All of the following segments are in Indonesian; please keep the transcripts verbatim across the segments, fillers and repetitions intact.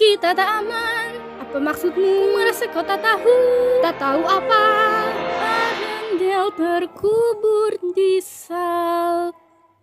Kita tak aman. Apa maksudmu? Merasa kau tak tahu. Tak tahu apa? Arendelle terkubur di salju.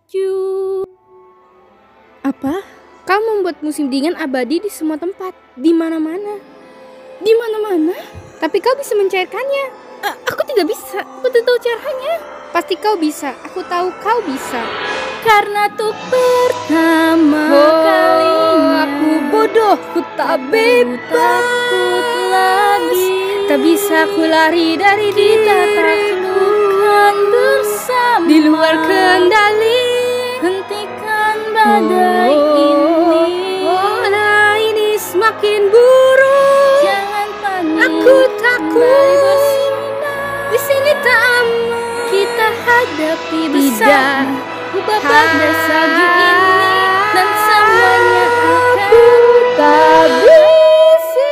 Apa? Kau membuat musim dingin abadi di semua tempat, di mana-mana. Di mana-mana? Tapi kau bisa mencairkannya. A aku tidak bisa. Aku tidak tahu caranya. Pasti kau bisa. Aku tahu kau bisa. Karena untuk pertama oh, kalinya aku bodoh, ku tak bebas. Takut lagi. Tak bisa ku lari dari kita diriku. Taklukan bersama. Di luar kendali. Hentikan badai oh, ini. Oh, nah ini semakin buruk. Jangan panik. Aku takut. Di sini tak aman. Kita hadapi bersama. Ubah pada salju ini dan semuanya akan tak bisa.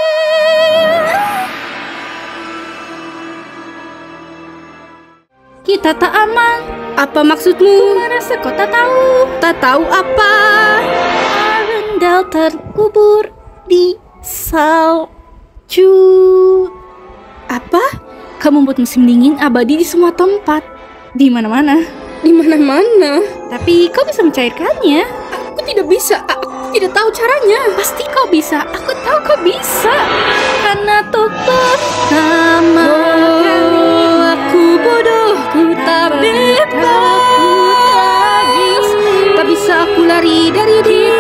Kita tak aman. Apa maksudmu? Ku merasa kau tak tahu. Tak tahu apa? Arendelle terkubur di salju. Apa? Kamu membuat musim dingin abadi di semua tempat, di mana-mana. Di mana-mana. Tapi kau bisa mencairkannya. Aku tidak bisa. Aku tidak tahu caranya. Pasti kau bisa. Aku tahu kau bisa. Karena untuk pertama oh, kalinya aku bodoh, ku tak bebas. Tak bisa aku lari dari dia.